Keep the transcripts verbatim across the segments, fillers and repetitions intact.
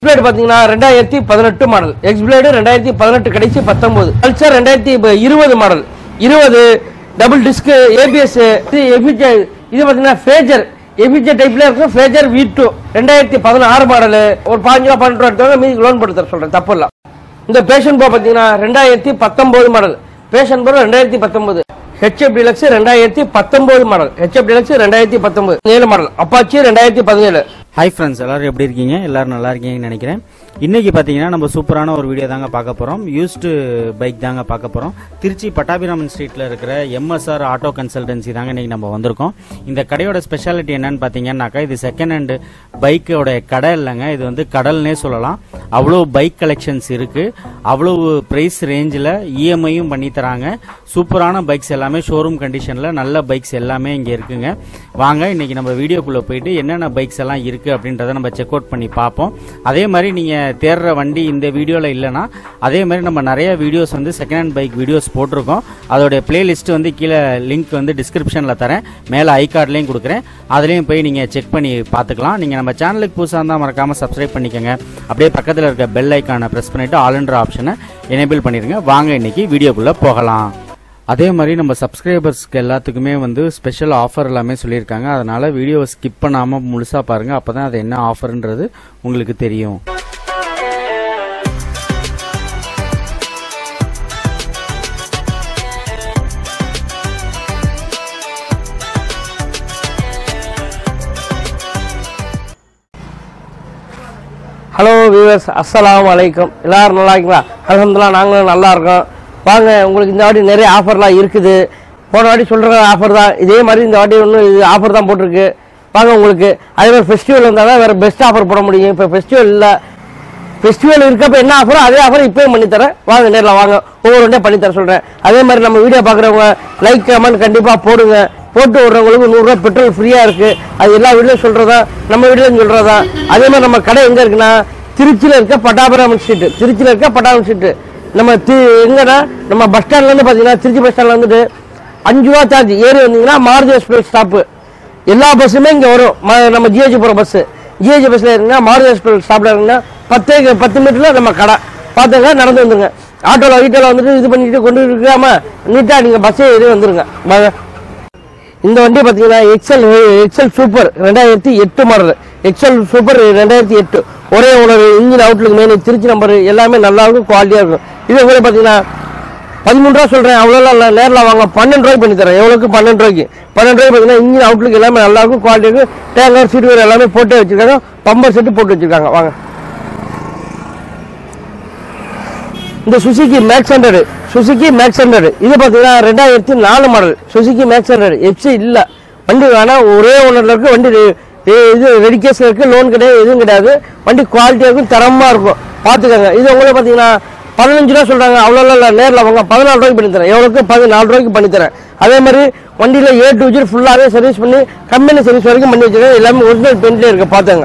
எக்ஸ்பிளேட் பாத்தீங்கன்னா ரெண்டாயிரத்தி பதினெட்டு மாடல். எக்ஸ்பிளேட் ரெண்டாயிரத்தி பதினெட்டு கடைசி பத்தொன்பது. பல்சர் ரெண்டாயிரத்தி இருபது மாடல். இருபது டபுள் டிஸ்க் ஏபிஎஸ். இது பாத்தீங்கன்னா ஃபேஜர் எபிஜே டைப்ல இருக்கும். ஃபேஜர் வி டூ ரெண்டாயிரத்தி பதினாறு மாடல். ஒரு பாஞ்சு ரூபா பன்னெண்டு ரூபா எடுத்தவங்க மீதி லோன் போட்டு தர சொல்றேன், தப்பு இல்ல. இந்த பேஷன் ப்ரோ பாத்தீங்கன்னா ரெண்டாயிரத்தி பத்தொன்பது மாடல். பேஷன் ப்ரோ ரெண்டாயிரத்தி பத்தொன்பது. ஹெச்எப் டிலக்ஸ் ரெண்டாயிரத்தி பத்தொன்பது மாடல். ஹெச்எப் டிலக்ஸ் ரெண்டாயிரத்தி பத்தொன்பது ஏழு மாடல். அப்பாச்சி ரெண்டாயிரத்தி பதினேழு. ஹாய் ஃப்ரெண்ட்ஸ், எல்லாரும் எப்படி இருக்கீங்க? எல்லாரும் நல்லா இருக்கீங்கன்னு நினைக்கிறேன். இன்னைக்கு பார்த்தீங்கன்னா நம்ம சூப்பரான ஒரு வீடியோ தாங்க பார்க்க போகிறோம். யூஸ்டு பைக் தாங்க பார்க்க போகிறோம். திருச்சி பட்டாபிராமன் ஸ்ட்ரீட்டில் இருக்கிற எம்எஸ்ஆர் ஆட்டோ கன்சல்டன்சி தாங்க இன்னைக்கு நம்ம வந்திருக்கோம். இந்த கடையோட ஸ்பெஷாலிட்டி என்னன்னு பார்த்தீங்கன்னாக்கா, இது செகண்ட் ஹேண்டு பைக்கோட கடை இல்லைங்க, இது வந்து கடல்னே சொல்லலாம். அவ்வளோ பைக் கலெக்ஷன்ஸ் இருக்கு. அவ்வளோ பிரைஸ் ரேஞ்சில் இஎம்ஐயும் பண்ணி தராங்க. சூப்பரான பைக்ஸ் எல்லாமே ஷோரூம் கண்டிஷனில் நல்ல பைக்ஸ் எல்லாமே இங்கே இருக்குங்க. வாங்க இன்னைக்கு நம்ம வீடியோக்குள்ளே போயிட்டு என்னென்ன பைக்ஸ் எல்லாம் இருக்கு அப்படின்றத நம்ம செக் அவுட் பண்ணி பார்ப்போம். அதே மாதிரி நீங்க தேடுற வண்டி இந்த வீடியோல இல்லைன்னா, அதே மாதிரி நம்ம நிறைய வீடியோஸ் வந்து செகண்ட் ஹேண்ட் பைக் வீடியோஸ் போட்டிருக்கோம். அதோட பிளேலிஸ்ட் வந்து கீழே லிங்க் வந்து டிஸ்கிரிப்ஷன்ல தரேன், மேலே ஐ கார்ட்லையும் கொடுக்குறேன். அதுலேயும் போய் நீங்க செக் பண்ணி பார்த்துக்கலாம். நீங்க நம்ம சேனலுக்கு புதுசாக இருந்தால் மறக்காம சப்ஸ்கிரைப் பண்ணிக்கோங்க. அப்படியே பக்கத்தில் இருக்க பெல் ஐக்கானை ப்ரெஸ் பண்ணிட்டு ஆல்ன்ற ஆப்ஷனை எனேபிள் பண்ணிடுங்க. வாங்க இன்னைக்கு வீடியோக்குள்ள போகலாம். அதே மாதிரி நம்ம சப்ஸ்கிரைபர்ஸ்க்கு எல்லாத்துக்குமே வந்து ஸ்பெஷல் ஆஃபர் எல்லாமே சொல்லியிருக்காங்க. அதனால வீடியோவை ஸ்கிப் பண்ணாமல் முழுசாக பாருங்கள். அப்போ தான் அது என்ன ஆஃபர்ன்றது உங்களுக்கு தெரியும். ஹலோ வியூவர்ஸ், அஸ்ஸலாமு அலைக்கும். எல்லாரும் நல்லா இருக்கீங்களா? அல்ஹம்துலில்லாஹ், நாங்களும் நல்லா இருக்கோம். வாங்க, உங்களுக்கு இந்த வாட்டி நிறைய ஆஃபர்லாம் இருக்குது. போன வாட்டி சொல்கிற ஆஃபர் தான், இதே மாதிரி இந்த வாட்டி ஒன்றும் இது ஆஃபர் தான் போட்டிருக்கு. வாங்க, உங்களுக்கு அதே மாதிரி ஃபெஸ்டிவல் வந்தால் தான் வேறு பெஸ்ட் ஆஃபர் போட முடியும். இப்போ ஃபெஸ்டிவல் இல்லை. ஃபெஸ்டிவல் இருக்கப்போ என்ன ஆஃபரோ அதே ஆஃபர் இப்போயும் பண்ணித்தரேன். வாங்க, நேரில் வாங்க, ஒவ்வொரு ஒன்றே பண்ணித்தர சொல்கிறேன். அதே மாதிரி நம்ம வீடியோ பார்க்குறவங்க லைக் கமெண்ட் கண்டிப்பாக போடுங்க. போட்டு விட்றவங்களுக்கு நூறுரூவா பெட்ரோல் ஃப்ரீயாக இருக்குது. அது எல்லா வீட்லையும் சொல்கிறதா, நம்ம வீட்லையும் சொல்கிறதா. அதே மாதிரி நம்ம கடை எங்கே இருக்குன்னா, திருச்சியில் இருக்க பட்டாபிராமன் ஸ்ட்ரீட்டு. திருச்சியில் இருக்க பட்டாபிராமன் ஸ்ட்ரீட்டு. நம்ம தி எங்கன்னா நம்ம பஸ் ஸ்டாண்ட்லேருந்து பார்த்தீங்கன்னா, திருச்சி பஸ் ஸ்டாண்டில் வந்துட்டு அஞ்சு ரூபா சார்ஜ் ஏறி வந்தீங்கன்னா மாருதி எக்ஸ்பிரஸ் ஸ்டாப்பு. எல்லா பஸ்ஸுமே இங்கே வரும். நம்ம ஜிஹெச் போகிற பஸ்ஸு ஜிஹெச் பஸ்ஸில் இருந்தீங்கன்னா மாருதி எக்ஸ்பிரஸ் ஸ்டாப்பில் இருக்குன்னா பத்து பத்து மீட்டரில் நம்ம கடை பார்த்துங்க, நடந்து வந்துருங்க. ஆட்டோவில் வீட்டில் வந்துட்டு இது பண்ணிட்டு கொண்டு இருக்காம நீட்டாக நீங்கள் பஸ்ஸே ஏறி வந்துருங்க. இந்த வண்டி பார்த்தீங்கன்னா எக்ஸல் எக்ஸல் சூப்பர் ரெண்டாயிரத்தி எட்டு மாடல். எக்ஸல் சூப்பர் ரெண்டாயிரத்தி எட்டு ஒரே owner, engine outlook main, Trichy number எல்லாமே நல்லா இருக்கும், குவாலிட்டியாக இருக்கும். இது உங்களுக்கு பார்த்தீங்கன்னா பதிமூணு ரூபா சொல்கிறேன், அவ்வளோலாம் இல்லை. நேரில் வாங்க, பன்னெண்டு ரூபாய்க்கு பண்ணி தரேன். எவ்வளோக்கு? பன்னெண்டு ரூபாய்க்கு. பன்னெண்டு ரூபாய்க்கு பார்த்தீங்கன்னா இன்ஜின் அவுட்லுக் எல்லாமே நல்லா இருக்கும், குவாலிட்டி இருக்கும். டேங்கர் சீட் வேறு எல்லாமே போட்டே வச்சிருக்காங்க. பம்பர் செட்டு போட்டு வச்சிருக்காங்க. வாங்க, இந்த Suzuki Max hundred. Suzuki Max hundred இது பார்த்தீங்கன்னா ரெண்டாயிரத்தி நாலு model. Suzuki Max hundred FC இல்லை வண்டி. வேணால் ஒரே ஓனரில் இருக்குது வண்டி. இது ரெடி கேஸில் இருக்குது, லோன் கிடையாது, எதுவும் கிடையாது. வண்டி குவாலிட்டியாக இருக்கும், தரமாக இருக்கும், பார்த்துக்கோங்க. இது உங்களுக்கு பார்த்தீங்கன்னா பதினஞ்சு ரூபா சொல்கிறாங்க, அவ்வளோலாம் இல்லை. நேரில் வாங்க, பதினாலு ரூபாய்க்கு பண்ணித்தரேன். எவ்வளோக்கு? பதினாலு ரூபாய்க்கு பண்ணித்தரேன். அதே மாதிரி வண்டியில் ஏ டு ஜெட் ஃபுல்லாகவே சர்வீஸ் பண்ணி கம்பெனி சர்வீஸ் வரைக்கும் பண்ணி வச்சுருக்கேன். எல்லாமே ஒரிஜினல் பெயிண்ட்லேயே இருக்குது, பார்த்துங்க.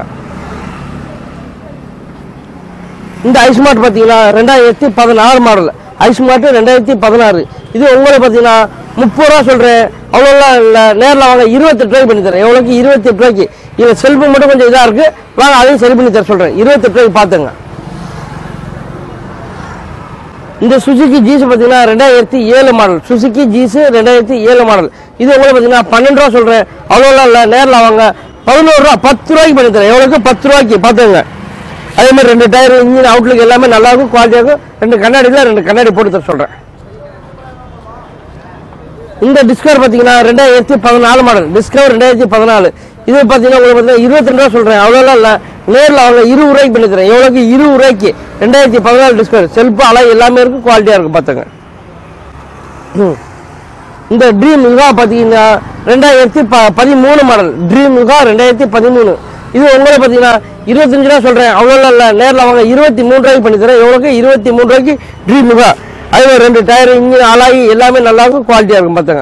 இந்த ஐஸ்மார்ட் பார்த்தீங்கன்னா ரெண்டாயிரத்தி பதினாறு மாடல். ஐஸ்மார்ட் ரெண்டாயிரத்தி பதினாறு இது உங்களுக்கு பார்த்தீங்கன்னா முப்பது ரூபா சொல்கிறேன், அவ்வளோலாம் இல்லை. நேரில் வாங்க, இருபத்தெட்டு ரூபாய்க்கு பண்ணி தரேன். எவ்வளோக்கு? இருபத்தெட்டு ரூபாய்க்கு. இதில் செல்ஃபு மட்டும் கொஞ்சம் இதாக இருக்குது, வாங்க அதையும் சரி பண்ணி தர சொல்கிறேன். இருபத்தெட்டு ரூபாய்க்கு பார்த்துங்க. இந்த சுசுகி ஜீஸ் பார்த்தீங்கன்னா ரெண்டாயிரத்தி ஏழு மாடல். சுசுகி ஜீஸ் ரெண்டாயிரத்தி ஏழு மாடல் இது உங்களுக்கு பார்த்தீங்கன்னா பன்னெண்டு ரூபா சொல்கிறேன், அவ்வளோலாம் இல்லை. நேரில் வாங்க, பதினோரு ரூபா பத்து ரூபாய்க்கு பண்ணி தரேன். எவ்வளோக்கு? பத்து ரூபாய்க்கு பார்த்துங்க. அதே மாதிரி ரெண்டு டயர், இன்ஜின் அவுட்லுக் எல்லாமே நல்லா இருக்கும், குவாலிட்டியாக இருக்கும். ரெண்டு கண்ணாடியில் ரெண்டு கண்ணாடி போட்டு தர சொல்கிறேன். இந்த டிஸ்கவர் பார்த்தீங்கன்னா ரெண்டாயிரத்தி பதினாலு மாடல். டிஸ்கவர் ரெண்டாயிரத்தி பதினாலு இது பார்த்தீங்கன்னா உங்களுக்கு பார்த்தீங்கன்னா இருபத்தி ரெண்டு ரூபா சொல்கிறேன், அவ்வளோலாம் இல்லை. நேரில் அவங்க இருபது ரூபாய்க்கு பண்ணி தரேன். எவ்வளோக்கு? இருபது ரூபாய்க்கு. ரெண்டாயிரத்தி பதினாலு டிஸ்கவர் செல்ஃபு அழகு எல்லாமே இருக்கும், குவாலிட்டியாக இருக்கும், பார்த்துங்க. இந்த ட்ரீம் யுகா பார்த்தீங்கன்னா ரெண்டாயிரத்தி ப பதிமூணு மாடல். ட்ரீம் யுகா ரெண்டாயிரத்தி பதிமூணு இது உங்களுக்கு பார்த்தீங்கன்னா இருபத்தஞ்சு ரூபா சொல்கிறேன், அவ்வளோலாம் இல்லை. நேரில் அவங்க இருபத்தி மூணு ரூபாய்க்கு பண்ணி தரேன். எவ்வளோக்கு? இருபத்தி மூணு ரூபாய்க்கு ட்ரீம் யுகா. அதே மாதிரி ரெண்டு டயர், இன்ஜின் அலாகி எல்லாமே நல்லா இருக்கும், குவாலிட்டியாக இருக்கும், பார்த்துங்க.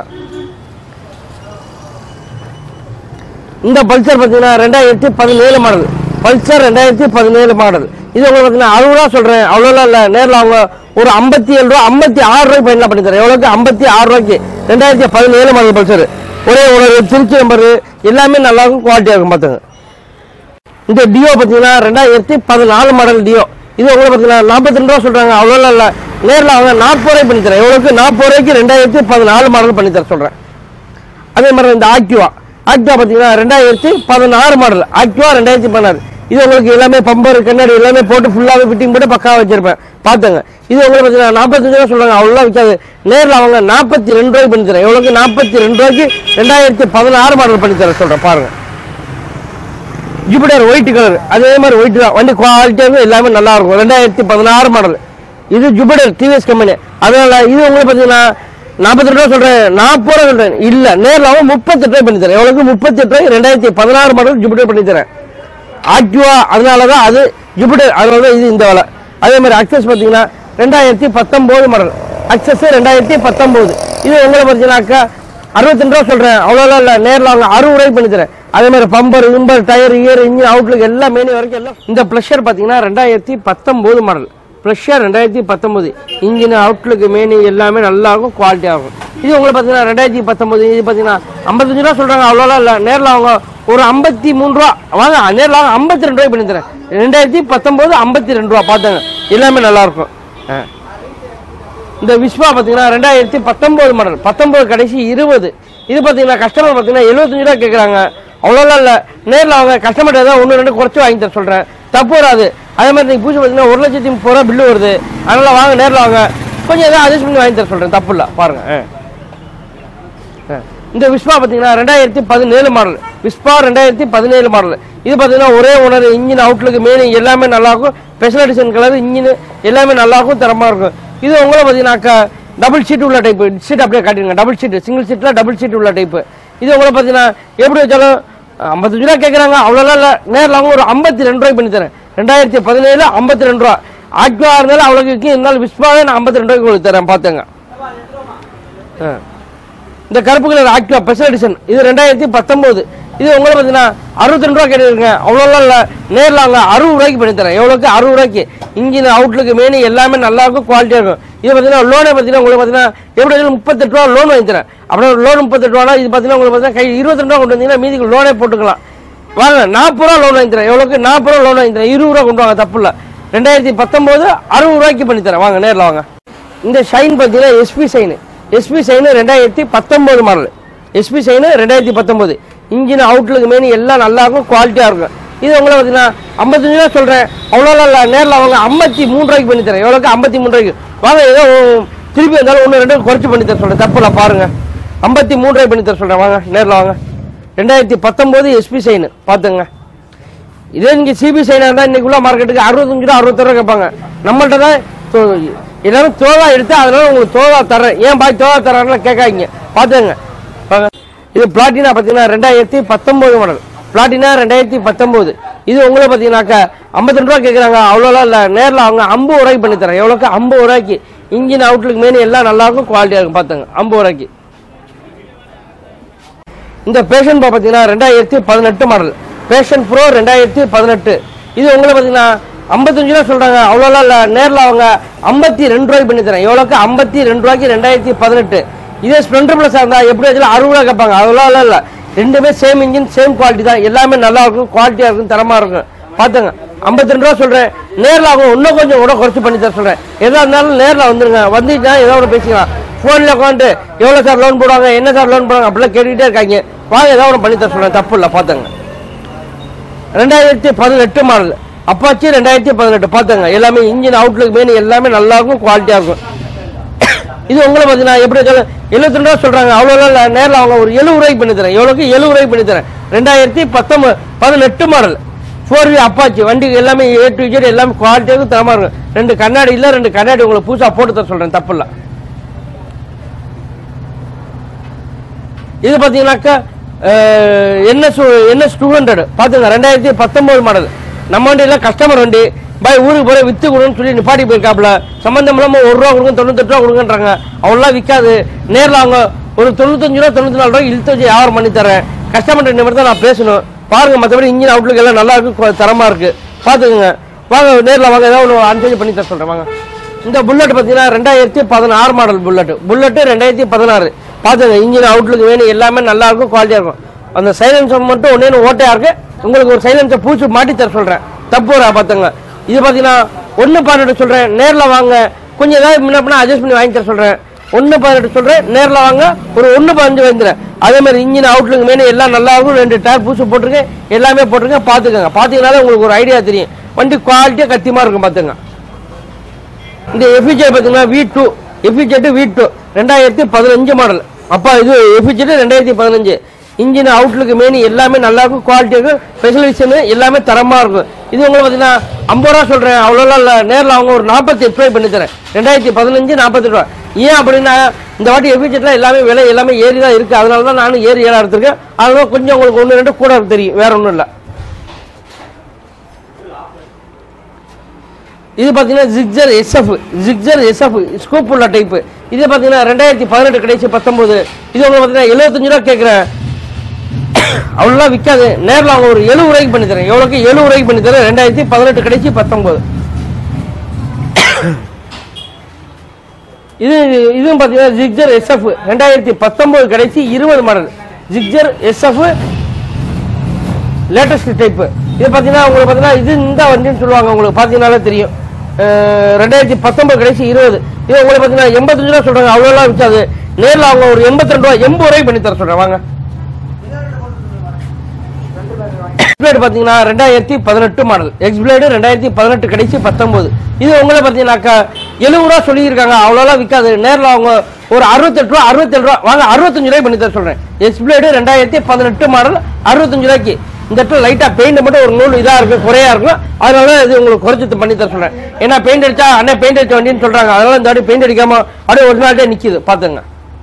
இந்த பல்சர் பார்த்தீங்கன்னா ரெண்டாயிரத்தி பதினேழு மாடல். பல்சர் ரெண்டாயிரத்தி பதினேழு மாடல் இது உங்களுக்கு பார்த்தீங்கன்னா அறுபது ரூபா சொல்கிறேன், அவ்வளோலாம் இல்லை. நேரில் அவங்க ஒரு ஐம்பத்தி ஏழு ரூபா ஐம்பத்தி ஆறு ரூபாய்க்கு பயணம் பண்ணி தரேன். எவ்வளோக்கு? ஐம்பத்தி ஆறு ரூபாய்க்கு. ரெண்டாயிரத்தி பதினேழு மாடல் பல்சர், ஒரே ஒரு திருச்சி நம்பர், எல்லாமே நல்லா இருக்கும், குவாலிட்டியாக இருக்கும், பார்த்துங்க. இந்த டியோ பார்த்தீங்கன்னா ரெண்டாயிரத்தி பதினாலு மாடல் டியோ. இது உங்களுக்கு பார்த்தீங்கன்னா நாற்பத்தி ரெண்டு ரூபா சொல்றாங்க. அவ்வளோ இல்லை, நேரில் அவங்க நாற்பது ரூபாய் பண்ணி தரேன். எவ்வளோக்கு? நாற்பது ரூபாய்க்கு ரெண்டாயிரத்தி பதினாலு மாடல் பண்ணி தர சொல்றேன். அதே மாதிரி இந்த ஆக்டிவா ஆக்டிவா பார்த்தீங்கன்னா ரெண்டாயிரத்தி பதினாறு மாடல் ஆக்டிவா ரெண்டாயிரத்தி பதினாறு. இது உங்களுக்கு எல்லாமே பம்பர் கண்ணாடி எல்லாமே போட்டு ஃபுல்லாகவே ஃபிட்டிங் போட்டு பக்காவாக வச்சிருப்பேன் பார்த்துங்க. இது உங்களுக்கு பார்த்தீங்கன்னா நாற்பத்தஞ்சு ரூபா சொல்றாங்க. அவ்வளோ விற்காது. நேரில் அவங்க நாற்பத்தி ரெண்டு ரூபாய்க்கு பண்ணி தரேன். எவ்வளோக்கு? நாற்பத்தி ரெண்டு ரூபாய்க்கு ரெண்டாயிரத்தி பதினாறு மாடல் பண்ணி தர சொல்றேன் பாருங்க. ஜூபிட்டர் ஒயிட் கலர், அதே மாதிரி ஒயிட் தான். வண்டி குவாலிட்டியாக எல்லாமே நல்லா இருக்கும். ரெண்டாயிரத்தி பதினாறு மாடல். இது ஜூபிட்டர் டிவிஎஸ் கம்பெனி. அதனால இது உங்களுக்கு பார்த்தீங்கன்னா நாற்பத்தி ரெண்டு ரூபா சொல்றேன், நாற்பது ரூபா சொல்றேன். இல்ல நேரில் அவங்க முப்பத்தெட்டு ரூபாய் பண்ணி தரேன். எவ்வளவுக்கு? முப்பத்தெட்டு ரூபாய் ரெண்டாயிரத்தி பதினாறு மாடல் ஜூபிட்டர் பண்ணி தரேன். ஆக்டிவா அதனாலதான் அது ஜூபிட்டர், அதனாலதான் இது இந்த வேலை. அதே மாதிரி அக்சஸ் பார்த்தீங்கன்னா ரெண்டாயிரத்தி பத்தொன்பது மாடல் அக்சஸ் ரெண்டாயிரத்தி பத்தொன்பது. இது உங்களை பார்த்தீங்கன்னாக்கா அறுபத்தி ரெண்டு ரூபா சொல்றேன். அவ்வளோ இல்லை, நேரில் அவங்க அறுபது ரூபாய் பண்ணி தரேன். அதே மாதிரி பம்பர் இம்பர் டயர் இயர் இன்ஜின் அவுட்லுக் எல்லா மெனி வரைக்கும் எல்லாம். இந்த பிளஷர் பார்த்தீங்கன்னா ரெண்டாயிரத்தி பத்தொன்பது மாடல் பிளஷர் ரெண்டாயிரத்தி பத்தொன்பது. இன்ஜின் அவுட்லுக் மெனி எல்லாமே நல்லா இருக்கும், குவாலிட்டியாக இருக்கும். இது உங்களுக்கு பார்த்தீங்கன்னா ரெண்டாயிரத்தி பத்தொன்பது. இது பார்த்தீங்கன்னா ஐம்பத்தஞ்சு ரூபா சொல்றாங்க. அவ்வளோலாம் இல்லை, நேரில் அவங்க ஒரு ஐம்பத்தி மூணு ரூபா வாங்க. நேரில் அவங்க ஐம்பத்தி ரெண்டு ரூபாய் பண்ணி தரேன். ரெண்டாயிரத்தி பத்தொன்பது ஐம்பத்தி ரெண்டு ரூபா பார்த்தாங்க, எல்லாமே நல்லா இருக்கும். இந்த விஸ்வா பார்த்தீங்கன்னா ரெண்டாயிரத்தி பத்தொன்பது மாடல் பத்தொன்பது கடைசி இருபது. இது பார்த்தீங்கன்னா கஸ்டமர் பார்த்தீங்கன்னா எழுபத்தஞ்சு ரூபா கேட்குறாங்க. அவ்வளோலாம் இல்லை, நேரில் அவங்க கஸ்டமர் ஏதாவது ஒன்று ரெண்டு குறைச்சி வாங்கி தர சொல்கிறேன், தப்பு வராது. அதே மாதிரி நீங்கள் பூச்சி பார்த்தீங்கன்னா ஒரு லட்சத்தி முப்பது ரூபா பில்லு வருது. அதனால் வாங்க, நேரில் வாங்க, கொஞ்சம் எதாவது அட்ஜஸ்ட் பண்ணி வாங்கி தர சொல்கிறேன், தப்பு இல்லை பாருங்க. இந்த விஸ்வா பார்த்தீங்கன்னா ரெண்டாயிரத்தி பதினேழு மாடல் விஸ்வா ரெண்டாயிரத்தி பதினேழு மாடல். இது பார்த்தீங்கன்னா ஒரே ஓனர், இன்ஜின் அவுட்லுக்கு மெயின் எல்லாமே நல்லாயிருக்கும். ஸ்பெஷல் எடிஷன் கலர் இன்ஜின் எல்லாமே நல்லாயிருக்கும், தரமாக இருக்கும். இது உங்களை பார்த்தீங்கன்னாக்கா டபுள் சீட் உள்ள டைப்பு. சீட் அப்படியே காட்டிடுங்க, டபுள் சீட், சிங்கிள் சீட்டில் டபுள் சீட் உள்ள டைப்பு. இது உங்களை பார்த்தீங்கன்னா எப்படி வச்சாலும் ஐம்பத்தஞ்சு ரூபா கேட்குறாங்க. அவ்வளோலாம் இல்லை, நேரில் அவங்க ஒரு ஐம்பத்தி ரெண்டு ரூபாய்க்கு பண்ணி தரேன். ரெண்டாயிரத்தி பதினேழு ஐம்பத்தி ரெண்டு ரூபா. ஆக்டிவா இருந்தாலும் அவ்வளோக்கு இருந்தாலும் விஸ்வாவே நான் ஐம்பத்தி ரெண்டு ரூபாய்க்கு கொடுத்து தரேன் பார்த்துங்க. இந்த கருப்பு கலர் ஆக்டிவா ஸ்பெஷல் எடிஷன் இது ரெண்டாயிரத்தி பத்தொன்பது. இது உங்களை பார்த்தீங்கன்னா அறுபத்தி ரெண்டு ரூபா கேட்டுருங்க. அவ்வளோலாம் இல்லை, நேரில் அவங்க அறுபது ரூபாய்க்கு பண்ணி தரேன். எவ்வளோக்கு? அறுபது ரூபாய்க்கு. இன்ஜின் அவுட்லுக்கு மெயின் எல்லாமே நல்லா இருக்கும், குவாலிட்டியாக இருக்கும். இது பார்த்தீங்கன்னா லோனே பார்த்தீங்கன்னா உங்களுக்கு பார்த்தீங்கன்னா எப்படி முப்பத்தெட்டு ரூபா லோன் வாங்கி தரேன். அப்படியே லோன் முப்பத்தெட்டு ரூபா. இது பார்த்தீங்கன்னா உங்களுக்கு பார்த்தீங்கன்னா கை இருபத்தி ரெண்டு ரூபா கொண்டு வந்தீங்கன்னா மீதிக்கு லோனே போட்டுக்கலாம். வாங்க, நாற்பது ரூபா லோன் வாங்கி தரேன். எவ்வளோக்கு? நாற்பது ரூபா லோன் வாங்கி தரேன். இருபது ரூபா கொண்டு வாங்க, தப்பு இல்லை. ரெண்டாயிரத்தி பத்தொன்பது அறுபது ரூபாய்க்கு பண்ணி தரேன். வாங்க, நேரில் வாங்க. இந்த ஷைன் பார்த்தீங்கன்னா எஸ்பி ஷைனு எஸ்பி ஷைனு ரெண்டாயிரத்தி பத்தொன்பது மாடல் எஸ்பி ஷைனு ரெண்டாயிரத்தி பத்தொன்பது. இன்ஜின் அவுட்லுக்கு மெயின் எல்லாம் நல்லா இருக்கும், குவாலிட்டியாக இருக்கும். இது உங்களை பார்த்தீங்கன்னா ஐம்பத்தஞ்சு ரூபா சொல்கிறேன். அவ்வளோலாம் இல்லை, நேரில் அவங்க ஐம்பத்தி மூணு ரூபாய்க்கு பண்ணி தரேன். எவ்வளோக்கு? ஐம்பத்தி மூணு ரூபாய்க்கு. வாங்க, ஏதோ திருப்பி இருந்தாலும் ஒன்று ரெண்டு குறைச்சி பண்ணி தர சொல்கிறேன், தப்பு இல்லை பாருங்க. ஐம்பத்தி மூணு ரூபாய் பண்ணி தர சொல்கிறேன். வாங்க, நேரில் வாங்க. ரெண்டாயிரத்தி பத்தொம்போது எஸ்பி சைனு பார்த்துங்க. இதே நீங்கள் சிபி சைனாக இருந்தால் இன்றைக்குள்ள மார்க்கெட்டுக்கு அறுபத்தஞ்சு ரூபா அறுபத்தி ரூபா கேட்பாங்க. நம்மள்ட்ட தான் எல்லாரும் தோதா எடுத்து அதனால உங்களுக்கு தோதா தர்றேன். ஏன் பாய் தோதா தர்றாருன்னு கேட்காதீங்க, பார்த்துங்க. இது பிளாட்டினா பார்த்தீங்கன்னா ரெண்டாயிரத்தி பத்தொம்போது மாடல் பிளாட்டினா ரெண்டாயிரத்தி பத்தொம்போது. இது உங்களை பார்த்தீங்கன்னாக்கா ஐம்பத்தி ரெண்டு ரூபா கேட்குறாங்க. அவ்வளோலாம் இல்லை, நேரில் அவங்க ஐம்பது ரூபாய்க்கு பண்ணி தரேன். எவ்வளோக்கு? ஐம்பது ரூபாய்க்கு. இன்ஜின் அவுட்லுக்கு மெயின் எல்லாம் நல்லா இருக்கும், குவாலிட்டியாக இருக்கும், பார்த்துங்க. ஐம்பது ரூபாய்க்கு. இந்த பேஷன் ப்ரோ பார்த்தீங்கன்னா ரெண்டாயிரத்தி பதினெட்டு மாடல் பேஷன் ப்ரோ ரெண்டாயிரத்தி பதினெட்டு. இது உங்களை பார்த்தீங்கன்னா ஐம்பத்தஞ்சு ரூபா சொல்கிறாங்க. அவ்வளோலாம் இல்லை, நேரில் அவங்க ஐம்பத்தி ரெண்டு ரூபாய்க்கு பண்ணி தரேன். எவ்வளோக்கு? ஐம்பத்தி ரெண்டு ரூபாய்க்கு ரெண்டாயிரத்தி பதினெட்டு. இதே ஸ்ப்ளெண்டர் ப்ளஸ் இருந்தால் எப்படி வச்சாலும் அறுபது ரூபா கேட்பாங்க. அவ்வளோலாம் இல்லை, ரெண்டுமே சேம் இன்ஜின் சேம் குவாலிட்டி தான். எல்லாமே நல்லா இருக்கும், குவாலிட்டியாக இருக்கும், தரமாக இருக்கும், பார்த்துங்க. ஐம்பத்தி ரெண்டு ரூபா சொல்கிறேன். நேரில் ஆகும், இன்னும் கொஞ்சம் கூட குறைச்சி பண்ணி தர சொல்கிறேன். எதாக இருந்தாலும் நேரில் வந்துருங்க. வந்துட்டா ஏதோ ஒன்று பேசிக்கலாம். ஃபோனில் உட்காந்துட்டு எவ்வளோ சார் லோன் போடுவாங்க, என்ன சார் லோன் போடுவாங்க அப்படிலாம் கேட்டுக்கிட்டே இருக்காங்க. வாங்க, ஏதாவது ஒன்று பண்ணி தர சொல்கிறேன், தப்பு இல்லை, பார்த்துங்க. ரெண்டாயிரத்தி பதினெட்டு மாடல் அப்பாச்சி ரெண்டாயிரத்தி பதினெட்டு பார்த்துங்க. எல்லாமே இன்ஜின் அவுட்லுக் மெயின் எல்லாமே நல்லா இருக்கும், குவாலிட்டியாக இருக்கும். இது உங்களை பார்த்தீங்கன்னா எப்படி எழுபத்தி ரெண்டு ரூபா சொல்கிறாங்க. அவ்வளோலாம் இல்லை, நேரில் அவங்க ஒரு எழுபது ரூபாய்க்கு பண்ணி தரேன். எவ்வளோக்கு? எழுபது ரூபாய்க்கு பண்ணி தரேன். ரெண்டாயிரத்தி பத்தொம்பது பதினெட்டு மாடல் ஃபோர் வி அப்பாச்சி. வண்டிக்கு எல்லாமே ஏ டு ஜெட் எல்லாமே குவாலிட்டியாக தரமாக இருக்கும். ரெண்டு கண்ணாடி இல்லை, ரெண்டு கண்ணாடி உங்களுக்கு புதுசாக போட்டு தர சொல்கிறேன், தப்பு இல்லை. இது பார்த்தீங்கன்னாக்கா என்எஸ் என்எஸ் டூ ஹண்ட்ரட் பார்த்துங்க. ரெண்டாயிரத்தி பத்தொம்போது மாடல். நம்ம வண்டியில் கஸ்டமர் வண்டி பாய் ஊருக்கு போய் விற்று கொடுன்னு சொல்லி நிப்பாட்டி போயிருக்காப்புல. சம்மந்தம் இல்லாமல் ஒரு ரூபா கொடுங்க, தொண்ணூத்தெட்டு ரூபா கொடுங்கன்றாங்க. அவ்வளோலாம் விற்காது. நேரில் அவங்க ஒரு தொண்ணூத்தஞ்சு ரூபா தொண்ணூற்றி நாலு ரூபாய் இழுத்து வச்சு வியாபாரம் பண்ணி தரேன். கஸ்டமர் இந்த மாதிரி தான் நான் பேசணும், பாருங்க. மற்றபடி இன்ஜின் அவுட்லுக் எல்லாம் நல்லா இருக்கு, தரமாக இருக்குது, பார்த்துக்குங்க. வாங்க, நேரில் வாங்க, ஏதாவது ஒன்று அனுசரிச்சு பண்ணி தர சொல்கிறேன், வாங்க. இந்த புல்லட் பார்த்தீங்கன்னா ரெண்டாயிரத்தி பதினாறு மாடல் புல்லட் புல்லட்டு ரெண்டாயிரத்தி பதினாறு பார்த்துங்க. இன்ஜின் அவுட்லுக் வேணும், எல்லாமே நல்லா இருக்கும், குவாலிட்டியாக இருக்கும். அந்த சைலன்சர் மட்டும் ஒன்றே ஓட்டையாக இருக்குது, உங்களுக்கு ஒரு சைலன்ஸை பூச்சி மாட்டி தர சொல்கிறேன், தப்பு வரா பார்த்துங்க. இது பார்த்தீங்கன்னா ஒன்று பதினெட்டு சொல்கிறேன், நேரில் வாங்க. கொஞ்சம் ஏதாவது முன்ன அட்ஜஸ்ட் பண்ணி வாங்கி தர சொல்கிறேன். ஒன்று பதினெட்டு சொல்கிறேன், நேரில் வாங்க. ஒரு ஒன்று பதினஞ்சு வந்துடுறேன். அதே மாதிரி இன்ஜின் அவுட்லுக்கு மேலே எல்லாம் நல்லா இருக்கும். ரெண்டு டயர் பூச்சி போட்டிருக்கேன், எல்லாமே போட்டிருக்கேன். பார்த்துக்கோங்க. பார்த்தீங்கன்னாலே உங்களுக்கு ஒரு ஐடியா தெரியும். வண்டி குவாலிட்டியாக கத்தியமாக இருக்கும் பார்த்துங்க. இந்த எஃபிஜெட் பார்த்தீங்கன்னா V two FZ V two ரெண்டாயிரத்தி பதினஞ்சு மாடல். அப்பா இது எஃபிஜெட் ரெண்டாயிரத்தி பதினஞ்சு. இன்ஜின் அவுட்லுக்கு மெயின் எல்லாமே நல்லா இருக்கும், குவாலிட்டி இருக்கும், ஸ்பெஷலிஸ்ட் எல்லாமே தரமாக இருக்கும். இது உங்களுக்கு பார்த்தீங்கன்னா ஐம்பது ரூபா சொல்கிறேன், அவ்வளோலாம் இல்லை. நேரில் அவங்க ஒரு நாற்பத்தி எட்டு ரூபாய் பண்ணி தரேன். ரெண்டாயிரத்தி பதினஞ்சு நாற்பத்தி ரூபா. ஏன் அப்படின்னா இந்த வாட்டி எஃபிஜெட்லாம் எல்லாமே விலை எல்லாமே ஏறி தான் இருக்குது. அதனால தான் நானும் ஏறி ஏழா எடுத்திருக்கேன். அதனால கொஞ்சம் உங்களுக்கு ஒன்று ரெண்டு கூட தெரியும், வேற ஒன்றும் இல்லை. இது பார்த்தீங்கன்னா Gixxer SF Gixxer SF scoop உள்ள டைப்பு. இது பார்த்தீங்கன்னா ரெண்டாயிரத்தி பதினெட்டு கடைசி பத்தொம்போது. இது உங்களுக்கு பார்த்தீங்கன்னா எழுபத்தஞ்சு ரூபா கேட்குறேன், அவ்வளோலாம் விற்காது. நேரில் அவங்க ஒரு எழுபது ரூபாய்க்கு பண்ணி தரேன். எவ்வளோக்கு எழுபது ரூபாய்க்கு பண்ணி தரேன். ரெண்டாயிரத்தி பதினெட்டு கடைசி பத்தொம்போது. இது இதுவும் பார்த்தீங்கன்னா ஜிக்ஸர் எஸ்எஃப் ரெண்டாயிரத்தி பத்தொம்போது கடைசி இருபது model. Gixxer SF latest type. இது பார்த்தீங்கன்னா உங்களுக்கு பார்த்தீங்கன்னா இது இந்த வண்டின்னு சொல்லுவாங்க. உங்களுக்கு பார்த்தீங்கன்னாலே தெரியும். ரெண்டாயிரத்தி பத்தொன்பது கடைசி இருபது. இது உங்களுக்கு பார்த்தீங்கன்னா எண்பத்தஞ்சு ரூபா சொல்கிறாங்க, அவ்வளோலாம் விற்காது. நேரில் அவங்க ஒரு எண்பத்தி ரெண்டு ரூபா எண்பது ரூபாய்க்கு பண்ணி தர சொல்கிறேன் வாங்க. எக்ஸ்பிளேடு பார்த்தீங்கன்னா ரெண்டாயிரத்தி பதினெட்டு மாடல். எக்ஸ்பிளேடு ரெண்டாயிரத்தி பதினெட்டு கடைசி பத்தொன்பது. இது உங்களை பார்த்தீங்கன்னாக்கா எழுபது ரூபா சொல்லியிருக்காங்க, அவ்வளோலாம் விற்காது. நேரில் அவங்க ஒரு அறுபத்தெட்டு ரூபா அறுபத்தேழு ரூபா வாங்க, அறுபத்தஞ்சு ரூபாய் பண்ணி தர சொல்கிறேன். எக்ஸ்பிளேடு ரெண்டாயிரத்தி பதினெட்டு மாடல் அறுபத்தஞ்சு ரூபாய்க்கு. இந்த இடத்துல லைட்டாக பெயிண்ட் மட்டும் ஒரு நூல் இதாக இருக்கும், குறையா இருக்கும். அதனால இது உங்களுக்கு குறைச்சி பண்ணி தர சொல்கிறேன். ஏன்னா பெயிண்ட் அடிச்சா அண்ணன் பெயிண்ட் அடிச்ச வண்டின்னு சொல்கிறாங்க. அதனால இந்த வாட்டி பெயிண்ட் அடிக்காம அப்படியே ஒரு நாட்டே நிற்கிது பார்த்துங்க.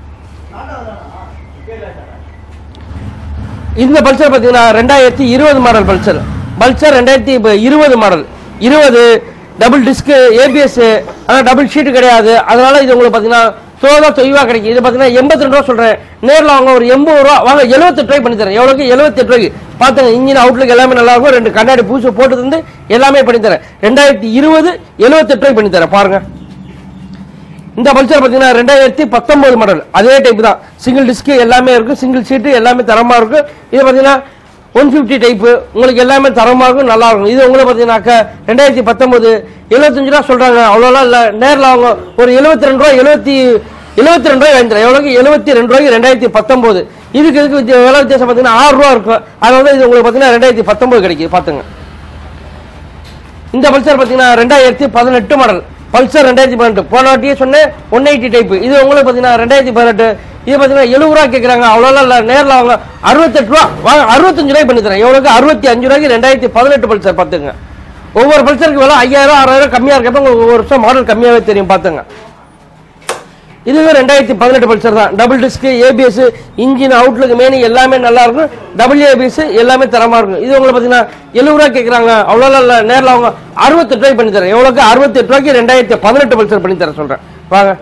இந்த பல்சர் பார்த்தீங்கன்னா ரெண்டாயிரத்தி இருபது மாடல் பல்சர். பல்சர் ரெண்டாயிரத்தி இருபது மாடல். இருபது டபுள் டிஸ்க்கு ஏபிஎஸ், ஆனால் டபுள் ஷீட்டு கிடையாது. அதனால இது உங்களுக்கு பார்த்தீங்கன்னா சோதா தொய்வாக கிடைக்கும். இது பார்த்தீங்கன்னா எண்பத்தி ரெண்டு ரூபா சொல்கிறேன். நேரில் அவங்க ஒரு எண்பது ரூபா வாங்க, எழுபத்தெட்டு ரூபாய் பண்ணி தரேன். எவ்வளோக்கு எழுபத்தெட்டு ரூபாய்க்கு பார்த்துங்க. இன்ஜின் அவுட்லுக்கு எல்லாமே நல்லா இருக்கும். ரெண்டு கண்ணாடி பூசி போட்டு தந்து எல்லாமே பண்ணி தரேன். ரெண்டாயிரத்தி இருபது எழுபத்தெட்டு ரூபாய் பண்ணி தரேன் பாருங்க. இந்த பல்சர் பார்த்தீங்கன்னா ரெண்டாயிரத்தி பத்தொன்பது மாடல். அதே டைப் தான், சிங்கிள் டிஸ்க்கு எல்லாமே இருக்கும், சிங்கிள் சீட்டு எல்லாமே தரமாக இருக்கும். இது பார்த்தீங்கன்னா ஒன் ஃபிஃப்டி டைப்பு, உங்களுக்கு எல்லாமே தரமாக இருக்கும், நல்லா இருக்கும். இது உங்களுக்கு பார்த்தீங்கன்னாக்கா ரெண்டாயிரத்தி பத்தொன்பது எழுபத்தஞ்சு ரூபா சொல்கிறாங்க, அவ்வளோலாம் இல்லை. நேரில் அவங்க ஒரு எழுபத்தி ரெண்டு ரூபா எழுபத்தி எழுபத்தி ரெண்டு ரூபாய் வாங்கிக்கிறேன். எவ்வளோக்கு எழுபத்தி ரெண்டு ரூபாய்க்கு ரெண்டாயிரத்தி பத்தொம்போது. இதுக்கு இதுக்கு விலை வித்தியாசம் பார்த்தீங்கன்னா ஆறு ரூபா இருக்கும். அதனால இது உங்களுக்கு பார்த்தீங்கன்னா ரெண்டாயிரத்தி பத்தொம்போது கிடைக்குது பார்த்துங்க. இந்த பல்சர் பார்த்தீங்கன்னா ரெண்டாயிரத்தி பதினெட்டு மாடல். பல்சர் ரெண்டாயிரத்தி பதினெட்டு போன வாட்டியே சொன்னேன், ஒன் எயிட்டி டைப்பு. இது உங்களுக்கு பார்த்தீங்கன்னா ரெண்டாயிரத்தி பதினெட்டு. இது பார்த்தீங்கன்னா எழுபது ரூபா கேட்குறாங்க, அவ்வளோலாம் இல்லை. நேரில் அவங்க அறுபத்தெட்டு ரூபா வாங்க, அறுபத்தஞ்சு ரூபாய் பண்ணி தரேன். எவ்வளோக்கு அறுபத்தி அஞ்சு ரூபாய்க்கு ரெண்டாயிரத்தி பதினெட்டு பல்சர் பார்த்துங்க. ஒவ்வொரு பல்சருக்கு விலை ஐயாயிரம் ஆறாயிரம் கம்மியாக இருக்கப்போ உங்களுக்கு ஒவ்வொரு வருஷம் மாடல் கம்மியாகவே தெரியும் பார்த்துங்க. இதுவே ரெண்டாயிரத்தி பதினெட்டு பல்சர் தான். Double disc ABS, engine outlook main எல்லாமே நல்லா இருக்கும். டபுள் ஏபிஎஸ் எல்லாமே தரமாக இருக்கும். இது உங்களுக்கு பார்த்தீங்கன்னா எழுபது ரூபா கேட்குறாங்க, அவ்வளோலாம் இல்லை. நேரில் அவங்க அறுபத்தெட்டு ரூபாய் பண்ணி தரேன். எவ்வளோக்கு அறுபத்தெட்டு ரூபாய்க்கு ரெண்டாயிரத்தி பதினெட்டு பல்சர் பண்ணி தர சொல்கிறேன் வாங்க.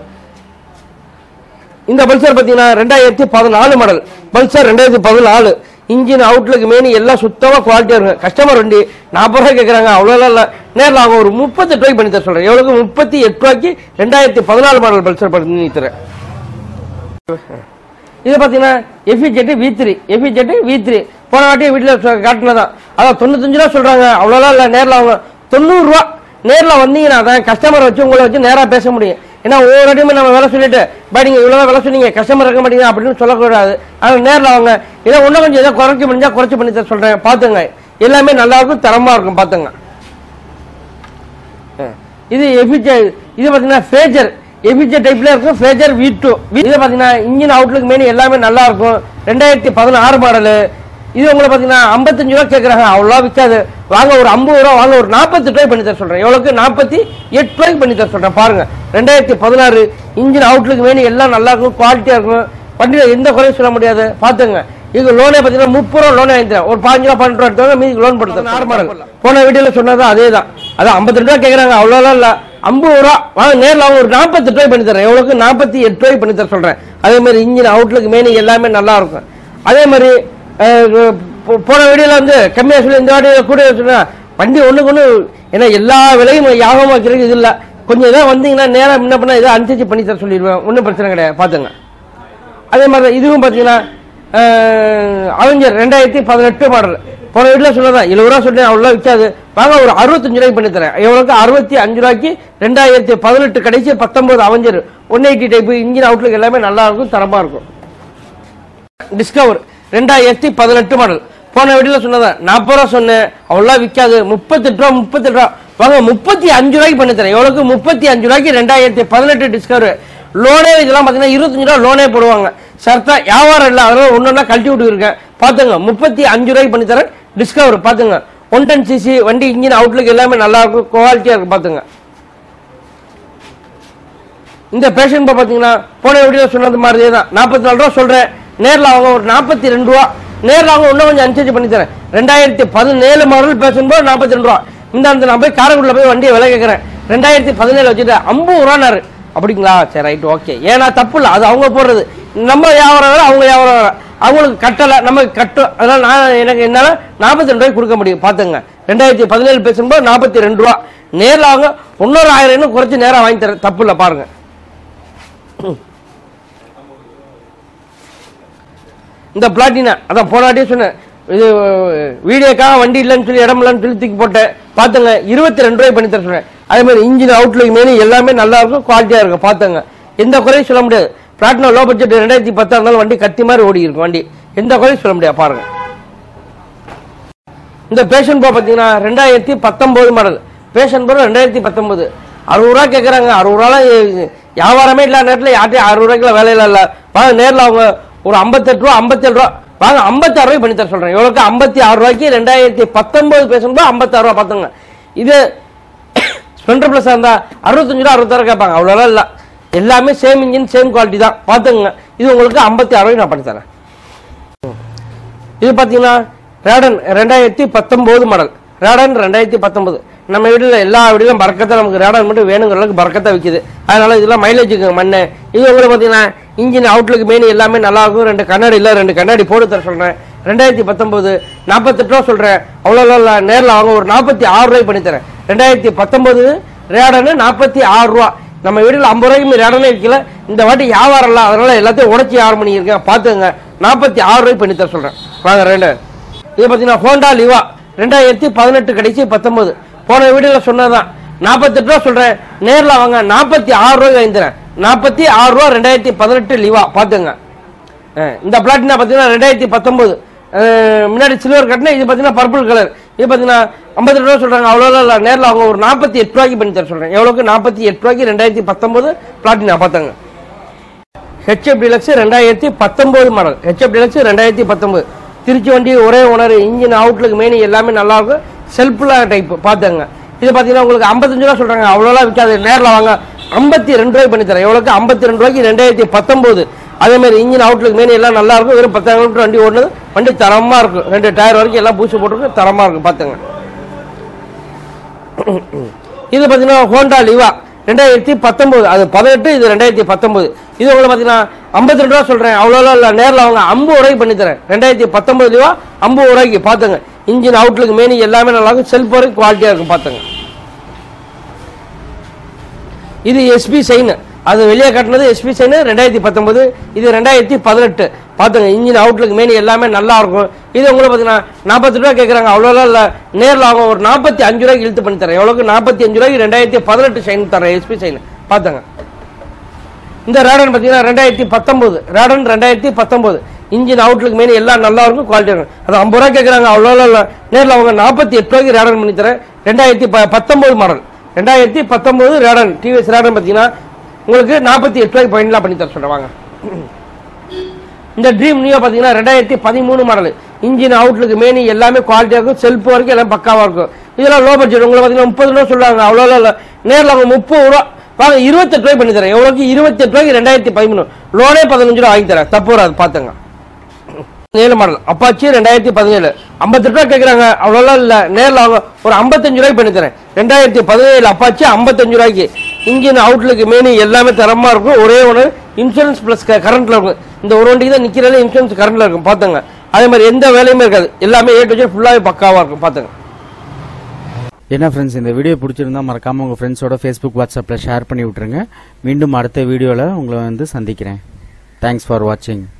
இந்த பல்சர் பார்த்தீங்கன்னா ரெண்டாயிரத்தி பதினாலு மாடல். பல்சர் ரெண்டாயிரத்தி பதினாலு. இன்ஜின் அவுட்லுக்கு மெயின் எல்லாம் சுத்தமாக குவாலிட்டியாக இருக்கும். கஸ்டமர் வண்டி நாற்பது ரூபாய் கேட்குறாங்க, அவ்வளோலாம் இல்லை. நேரில் அவங்க ஒரு முப்பத்தெட்டு ரூபாய்க்கு பண்ணி தர சொல்கிறேன். எவ்வளோக்கு முப்பத்தி எட்டு ரூபாய்க்கு ரெண்டாயிரத்தி பதினாலு மாடல் பல்சர் பண்ணி தரேன். இது பார்த்தீங்கன்னா FZ V three FZ V three போன வாட்டியே வீட்டில் காட்டினதான். அதான் தொண்ணூத்தஞ்சு ரூபா சொல்கிறாங்க, அவ்வளோலாம் இல்லை. நேரில் அவங்க தொண்ணூறுரூவா. நேரில் வந்தீங்கன்னா தான் கஸ்டமரை வச்சு உங்களை வச்சு நேராக பேச முடியும். ஏன்னா ஒவ்வொரு வாட்டியுமே நம்ம வேலை சொல்லிட்டு பட் நீங்கள் இவ்வளோ வேலை சொன்னீங்க, கஸ்டமர் இருக்க மாட்டீங்க அப்படின்னு சொல்லக்கூடாது. ஆனால் நேரில் அவங்க இதை இன்னும் கொஞ்சம் எதாவது குறைக்க முடிஞ்சால் குறைச்சி பண்ணி தர சொல்கிறேன் பார்த்துங்க. எல்லாமே நல்லா இருக்கும், தரமாக இருக்கும் பார்த்துங்க. இது எஃபிஜெட். இது பார்த்தீங்கன்னா ஃபேஜர் எஃபிஜெட் டைப்ல இருக்கும். Fazer V two. இது பார்த்தீங்கன்னா இன்ஜின் அவுட்லுக்கு மெயின் எல்லாமே நல்லா இருக்கும். ரெண்டாயிரத்தி பதினாறு மாடலு. இது உங்களை பார்த்தீங்கன்னா ஐம்பத்தஞ்சு ரூபா கேட்குறாங்க, அவ்வளோ விற்காது. வாங்க ஒரு ஐம்பது ரூபா வாங்க, ஒரு நாற்பத்தி ரூபாய் பண்ணி தர சொல்கிறேன். எவ்வளோக்கு நாற்பத்தி எட்டு ரூபாய்க்கு பண்ணி தர சொல்கிறேன் பாருங்க. ரெண்டாயிரத்தி பதினாறு இன்ஜின் அவுட்லுக்கு மெயின் எல்லாம் நல்லா இருக்கும், குவாலிட்டியாக இருக்கும். வண்டியில் எந்த குறையும் சொல்ல முடியாது பார்த்துங்க. இது லோனே பார்த்தீங்கன்னா முப்பது ரூபா லோனே வாங்கிக்கிறேன். ஒரு பாஞ்சு ரூபா பன்னெண்டு ரூபா எடுத்தவங்க மீதி லோன் போட்டு நார்மல். போன வீடியோவில் சொன்னது அதே தான். அதான் ஐம்பத்தி ரெண்டு ரூபா கேட்குறாங்க, அவ்வளோலாம் இல்லை. ஐம்பது ரூபா வாங்க, நேரில் அவங்க ஒரு நாற்பத்தி ரூபாய் பண்ணி தரேன். எவ்வளோக்கு நாற்பத்தி எட்டு ரூபாய் பண்ணி தர சொல்கிறேன். அதே மாதிரி இன்ஜின் அவுட்லுக்கு மெயின் எல்லாமே நல்லா இருக்கும். அதே மாதிரி போன வீடியோவில் வந்து கம்மியாக சொல்லி இந்த வாட்டி கூட சொன்னேன். வண்டி ஒன்றுக்கு ஒன்று ஏன்னா எல்லா விலையும் யாபமாக வைக்கிறதுக்கு இது இல்லை. கொஞ்சம் இதாக வந்தீங்கன்னா நேராக முன்ன பண்ணால் இதை அனுசரிச்சு பண்ணி தர சொல்லிடுவேன், ஒன்றும் பிரச்சனை கிடையாது பார்த்துங்க. அதே மாதிரி இதுவும் பார்த்தீங்கன்னா அவெஞ்சர் ரெண்டாயிரத்தி பதினெட்டு மாடல். போன வீட்டில் சொன்னதான் எழுபது ரூபா சொன்னேன், அவ்வளோ விற்காது. வாங்க ஒரு அறுபத்தஞ்சு ரூபாய்க்கு பண்ணி தரேன். எவ்வளோக்கு அறுபத்தி அஞ்சு ரூபாய்க்கு ரெண்டாயிரத்தி பதினெட்டு கடைசி பத்தொன்பது Avenger one eighty type engine outlook எல்லாமே நல்லா இருக்கும், தரமாக இருக்கும். டிஸ்கவர் ரெண்டாயிரத்தி பதினெட்டு மாடல். போன வீட்டில் சொன்னதான் நாற்பது ரூபா சொன்னேன், அவ்வளோ விற்காது. முப்பத்தெட்டு ரூபா முப்பத்தெட்டு ரூபா வாங்க முப்பத்தி அஞ்சு ரூபாய்க்கு பண்ணி தரேன். எவ்வளோக்கு முப்பத்தி அஞ்சு ரூபாய்க்கு ரெண்டாயிரத்தி பதினெட்டு டிஸ்கவர். லோனே இதெல்லாம் பார்த்தீங்கன்னா இருபத்தஞ்சு ரூபா லோனே போடுவாங்க. சர்த்தா வியாபாரம் இல்லை, அதனால ஒன்னொன்னா கழட்டி விட்டு இருக்கேன். பார்த்துங்க முப்பத்தி அஞ்சு ரூபாய்க்கு பண்ணி தரேன். டிஸ்கவர் பார்த்துங்க ஒன் டென் சிசி வண்டி இன்ஜின் அவுட்லுக் எல்லாமே நல்லா இருக்கும், குவாலிட்டியா இருக்கு. பார்த்துங்க இந்த பேஷன் இப்போ பார்த்தீங்கன்னா போன வீடியோ சொன்னது மாதிரியே தான். நாற்பத்தி நாலு ரூபா சொல்றேன், நேரில் அவங்க ஒரு நாற்பத்தி ரெண்டு ரூபா, நேரில் அவங்க இன்னும் கொஞ்சம் அனுசரிச்சு பண்ணி தரேன். ரெண்டாயிரத்தி பதினேழு மாடல் பேஷன் போது நாற்பத்தி ரெண்டு ரூபா. இந்த அந்த நான் போய் காரைக்குடியில் போய் வண்டியை விலை கேட்கறேன். ரெண்டாயிரத்தி பதினேழு வச்சுட்டு ஐம்பது ரூபானாரு. அப்படிங்களா, சரி ரைட் ஓகே. ஏன்னா தப்பு இல்லை, அது அவங்க போடுறது. நம்ம வியாபாரம் வேற, அவங்க வியாபாரம் வேற. அவங்களுக்கு கட்டலை, நமக்கு கட்டும். அதனால நான் எனக்கு என்னால நாற்பத்தி ரெண்டு ரூபாய்க்கு கொடுக்க முடியும். பார்த்துங்க ரெண்டாயிரத்தி பதினேழு பேசும்போது நாற்பத்தி ரெண்டு ரூபா. நேரில் அவங்க இன்னொரு ஆயிரம் இன்னும் குறைச்சி நேரம் வாங்கி தரேன், தப்பு இல்லை. பாருங்க இந்த பிளாட்டினா அதான் போனாட்டியே சொன்னேன், இது வீடியோக்காக வண்டி இல்லைன்னு சொல்லி இடம் இல்லைன்னு சொல்லி தூக்கி போட்டேன். பார்த்துங்க இருபத்தி ரெண்டு ரூபாய் பண்ணி தர சொன்னேன். அதே மாதிரி இன்ஜின் அவுட்லுக் மெனு எல்லாமே நல்லா இருக்கும், குவாலிட்டியா இருக்கும். பார்த்துங்க எந்த குறையும் சொல்ல முடியாது. பிளாட்டினா லோ பட்ஜெட் ரெண்டாயிரத்தி பத்தா இருந்தாலும் வண்டி கத்தி மாதிரி ஓடி இருக்கும். வண்டி எந்த குறையும் சொல்ல முடியாது. பாருங்க இந்த பேஷன் ப்ரோ பார்த்தீங்கன்னா ரெண்டாயிரத்தி பத்தொன்பது மாடல். பேஷன் ப்ரோ ரெண்டாயிரத்தி பத்தொன்பது அறுபது ரூபா கேட்குறாங்க. அறுபது ரூபாலாம் வியாபாரமே இல்லாத நேரத்தில் யார்ட்டையும் அறுபது ரூபாய்க்குலாம் வேலையில இல்லை. வாங்க நேரில் அவங்க ஒரு ஐம்பத்தெட்டு ரூபா ஐம்பத்தேழு ரூபா வாங்க ஐம்பத்தி ஆறு ரூபாய் பண்ணி தர சொல்றேன். எவ்வளோக்கு ஐம்பத்தி ஆறு ரூபாய்க்கு ரெண்டாயிரத்தி பத்தொன்பது பேஷன் ப்ரோ ஐம்பத்தாறு ரூபா. பார்த்துங்க இது ஸ்பெண்டர் பிளஸ் இருந்தா அறுபத்தஞ்சு ரூபா அறுபத்தாறு கேட்பாங்க, அவ்வளோலாம் இல்லை. எல்லாமே சேம் இன்ஜின் சேம் குவாலிட்டி தான். பார்த்துங்க இது உங்களுக்கு ஐம்பத்தி ஆறு ரூபாய்க்கு நான் பண்ணி தரேன். இது பார்த்தீங்கன்னா ரேடன் ரெண்டாயிரத்தி பத்தொன்பது மாடல். ரேடன் ரெண்டாயிரத்தி பத்தொன்பது நம்ம வீட்டில் எல்லா வீட்டிலும் பறக்கத்தை நமக்கு ரேடன் மட்டும் வேணுங்கிற அளவுக்கு பறக்கத்தை விற்கிது. அதனால இதெல்லாம் மைலேஜுக்கு மண்ணு. இது உங்களுக்கு பார்த்தீங்கன்னா இன்ஜின் அவுட்லுக் மெயின் எல்லாமே நல்லா இருக்கும். ரெண்டு கண்ணாடி இல்லை, ரெண்டு கண்ணாடி போட்டு தர சொல்றேன். ரெண்டாயிரத்தி பத்தொன்பது நாற்பத்தெட்டு ரூபா சொல்றேன், அவ்வளோ நேரில் அவங்க ஒரு நாற்பத்தி ஆறு ரூபாய் பண்ணி தரேன். ரெண்டாயிரத்தி பத்தொன்பது ரேடனு நாற்பத்தி ஆறு ரூபா. நம்ம வீட்டில் ஐம்பது ரூபாய்க்கு ரேடனே இருக்கல. இந்த வாட்டி வியாபாரம் இல்லை, அதனால எல்லாத்தையும் உடச்சி ஆறு பண்ணியிருக்கேன். பார்த்துங்க நாற்பத்தி ஆறு ரூபாய் பண்ணி தர சொல்றேன். வாங்க ரெண்டு. இது பார்த்தீங்கன்னா ஹோண்டா லிவா ரெண்டாயிரத்தி பதினெட்டு கடைசி பத்தொன்பது. போன வீடியோல சொன்னதான் நாற்பத்தெட்டு ரூபா சொல்றேன், நேரில் வாங்க நாற்பத்தி ஆறு ரூபாய் வாங்கிக்கிறேன். நாற்பத்தி ஆறு ரூபா ரெண்டாயிரத்தி பதினெட்டு லிவா. பார்த்துங்க இந்த பிளாட்டினா பார்த்தீங்கன்னா ரெண்டாயிரத்தி பத்தொன்பது முன்னாடி சில்வர் கட்டினா, இது பார்த்தீங்கன்னா பர்பிள் கலர். இது பார்த்தீங்கன்னா ஐம்பத்தி ரூபா சொல்றாங்க, அவ்வளோ இல்லை. நேரில் அவங்க ஒரு நாற்பத்தி எட்டு ரூபாய்க்கு பண்ணி தர சொல்றேன். எவ்வளோக்கு நாற்பத்தி எட்டு ரூபாய்க்கு ரெண்டாயிரத்தி பத்தொன்பது பிளாட்டினா. பார்த்தாங்க ஹெச்எஃப் டிலக்ஸ் ரெண்டாயிரத்தி பத்தொன்பது மாடல். ஹெச்எஃப் டிலக்ஸ் ரெண்டாயிரத்தி பத்தொன்பது திருச்சி வண்டி, ஒரே ஓனர், இன்ஜின் அவுட்லுக் மெயின் எல்லாமே நல்லா இருக்கும், செல்ஃப்ல டைப். பார்த்துங்க இது பார்த்தீங்கன்னா உங்களுக்கு ஐம்பத்தஞ்சு ரூபா சொல்றாங்க, அவ்வளோலாம் விற்காது. நேரில் வாங்க ஐம்பத்தி ரெண்டு ரூபாய்க்கு பண்ணி தரேன். எவ்வளோக்கு ஐம்பத்தி ரெண்டு ரூபாய்க்கு ரெண்டாயிரத்தி பத்தொன்பது. அதே மாதிரி இன்ஜின் அவுட்லுக் மெயின் எல்லாம் நல்லா இருக்கும். வெறும் பத்தாயிரம் கிலோமீட்டர் வண்டி ஓடுனது, வண்டி தரமா இருக்கும். ரெண்டு டயர் வரைக்கும் எல்லாம் பூசி போட்டுருக்கு, தரமா இருக்கும். பார்த்துங்க இது பார்த்தீங்கன்னா ஹோண்டா லிவா ரெண்டாயிரத்தி பத்தொன்பது, அது பதினெட்டு, இது ரெண்டாயிரத்தி பத்தொன்பது. இது உங்களுக்கு பார்த்தீங்கன்னா ஐம்பத்தி ரெண்டு ரூபா சொல்றேன், அவ்வளோ இல்லை. நேரில் அவங்க ஐம்பது ரூபாய்க்கு பண்ணி தரேன். ரெண்டாயிரத்தி பத்தொன்பது லிவா ஐம்பது ரூபாய்க்கு. பார்த்துங்க இன்ஜின் அவுட்லுக் மெயின் எல்லாமே நல்லா இருக்கும், செல்ஃப் வரைக்கும் குவாலிட்டியா இருக்கும். பார்த்துங்க இது எஸ்பி சைன், அது வெளியே கட்டினது எஸ்பி சைன் ரெண்டாயிரத்தி பத்தொன்பது, இது ரெண்டாயிரத்தி பதினெட்டு. பார்த்துங்க இன்ஜின் அவுட்லுக் மெயின் எல்லாமே நல்லா இருக்கும். இது உங்களுக்கு பார்த்தீங்கன்னா நாற்பத்தி ரூபா கேட்குறாங்க, அவ்வளோலாம் இல்லை. நேரில் அவங்க ஒரு நாற்பத்தி அஞ்சு ரூபாய்க்கு இழுத்து பண்ணி தரேன். எவ்வளோக்கு நாற்பத்தி அஞ்சு ரூபாய்க்கு ரெண்டாயிரத்தி பதினெட்டு சைன் தரேன், எஸ்பி சைன். பார்த்துங்க இந்த ரேடன் பார்த்தீங்கன்னா ரெண்டாயிரத்தி பத்தொன்பது, ரேடன் ரெண்டாயிரத்தி பத்தொன்பது இன்ஜின் அவுட்லுக் மெயின் எல்லாம் நல்லா இருக்கும், குவாலிட்டி இருக்கும். அது ஐம்பது ரூபா கேட்குறாங்க, அவ்வளோ இல்லை. நேரில் அவங்க நாற்பத்தி எட்டு ரூபாய்க்கு ரேடன் பண்ணி தரேன். ரெண்டாயிரத்தி பத்தொன்பது மாடல், ரெண்டாயிரத்தி பத்தொன்பது ரேடன், டிவிஎஸ் ரேடன் பார்த்தீங்கன்னா உங்களுக்கு நாற்பத்தி எட்டு ரூபாய்க்கு பாயிண்ட்லாம் பண்ணி தர சொல்றேன். வாங்க இந்த ட்ரீம் நியோ பார்த்தீங்கன்னா ரெண்டாயிரத்தி பதிமூணு மாடல், இன்ஜின் அவுட்லுக் மெயின் எல்லாமே குவாலிட்டியாக இருக்கும், செல்ஃப் வரைக்கும் எல்லாம் பக்காவாக இருக்கும். இதெல்லாம் லோ பட்ஜெட். உங்களுக்கு பார்த்தீங்கன்னா முப்பது ரூபா சொல்லுவாங்க, அவ்வளோ இல்லை. நேரில் அவங்க முப்பது ரூபா வாங்க இருபத்தெட்டு ரூபாய் பண்ணி தரேன். எவ்வளோக்கு இருபத்தெட்டு ரூபாய்க்கு ரெண்டாயிரத்தி பதிமூணு, லோனே பதினஞ்சு ரூபா வாங்கி தரேன், தப்பு வராது. பார்த்துங்க ஏழு மாடல் அப்பாச்சி ரெண்டாயிரத்தி பதினேழு, ஐம்பத்தெட்டு ரூபா கேட்குறாங்க, அவ்வளோலாம் இல்லை. நேரில் அவங்க ஒரு ஐம்பத்தஞ்சு ரூபாய்க்கு பண்ணி தரேன். ரெண்டாயிரத்தி பதினேழு அப்பாச்சி ஐம்பத்தஞ்சு ரூபாய்க்கு. இன்ஜின் அவுட்லுக் மெயின் எல்லாமே தரமா இருக்கும், ஒரே ஒன்று இன்சூரன்ஸ் பிளஸ் கரண்ட்ல இருக்கும். இந்த ஒரு வண்டிக்கு தான் நிற்கிறதுல இன்சூரன்ஸ் கரண்ட்ல இருக்கும். பார்த்துங்க அதே மாதிரி எந்த வேலையுமே இருக்காது, எல்லாமே ஏ டு ஜெட் ஃபுல்லாகவே பக்காவாக இருக்கும். பார்த்துங்க என்ன ஃப்ரெண்ட்ஸ், இந்த வீடியோ பிடிச்சிருந்தா மறக்காம உங்க ஃப்ரெண்ட்ஸோட ஃபேஸ்புக் வாட்ஸ்அப்பில் ஷேர் பண்ணி விட்டுருங்க. மீண்டும் அடுத்த வீடியோவில் உங்களை வந்து சந்திக்கிறேன். தேங்க்ஸ் ஃபார் வாட்சிங்.